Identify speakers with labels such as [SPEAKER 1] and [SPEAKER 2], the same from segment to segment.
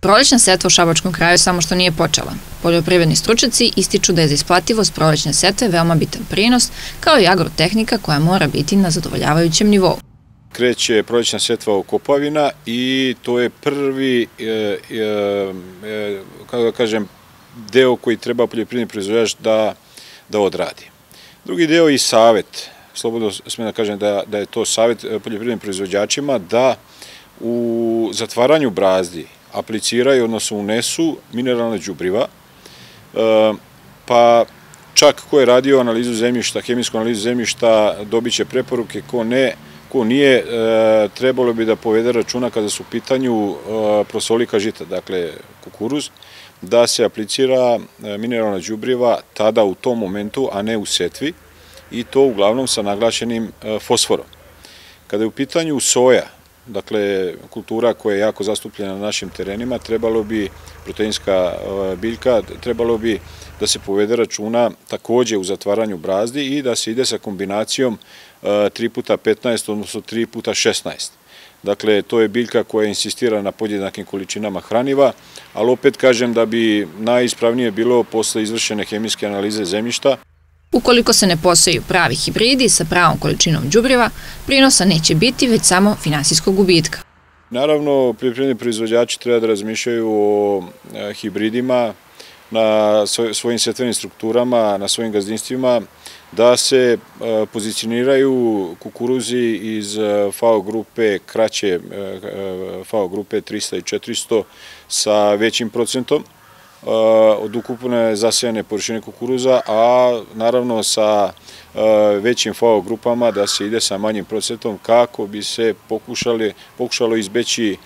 [SPEAKER 1] Prolećna setva u Šabačkom kraju samo što nije počela. Poljoprivredni stručnjaci ističu da je za isplativost prolećne setve veoma bitan prinos, kao i agrotehnika koja mora biti na zadovoljavajućem nivou.
[SPEAKER 2] Kreće prolećna setva okopavina i to je prvi, kako da kažem, deo koji treba poljoprivredni proizvođač da odradi. Drugi deo je savet, slobodno smijem da kažem da je to savet poljoprivrednim proizvođačima da u zatvaranju brazdi apliciraju, odnosno unesu mineralne đubriva, pa čak ko je radio analizu zemljišta, hemijsku analizu zemljišta, dobit će preporuke, ko nije, trebalo bi da povede računa kada su u pitanju prosolika žita, dakle kukuruz, da se aplicira mineralna đubriva tada u tom momentu, a ne u setvi, i to uglavnom sa naglašenim fosforom. Kada je u pitanju soja, dakle kultura koja je jako zastupljena na našim terenima, trebalo bi, proteinska biljka, trebalo bi da se povede računa takođe u zatvaranju brazdi i da se ide sa kombinacijom 3x15, odnosno 3x16. Dakle, to je biljka koja insistira na podjednakim količinama hraniva, ali opet kažem da bi najispravnije bilo posle izvršene hemijske analize zemljišta.
[SPEAKER 1] Ukoliko se ne poseju pravi hibridi sa pravom količinom đubriva, prinosa neće biti, već samo finansijskog gubitka.
[SPEAKER 2] Naravno, poljoprivredni proizvođači treba da razmišljaju o hibridima na svojim setvenim strukturama, na svojim gazdinstvima, da se pozicioniraju kukuruzi iz FAO grupe, kraće FAO grupe 300 i 400 sa većim procentom od ukupne zasejane površine kukuruza, a naravno sa većim FAO grupama da se ide sa manjim procentom kako bi se pokušalo izbeći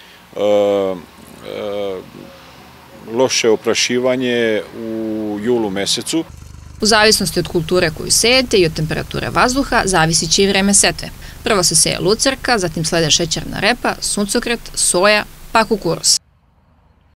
[SPEAKER 2] loše oprašivanje u julu mesecu.
[SPEAKER 1] U zavisnosti od kulture koju sejete i od temperature vazduha zavisit će i vreme setve. Prvo se seje lucerka, zatim slede šećerna repa, suncokret, soja, pa kukuruz.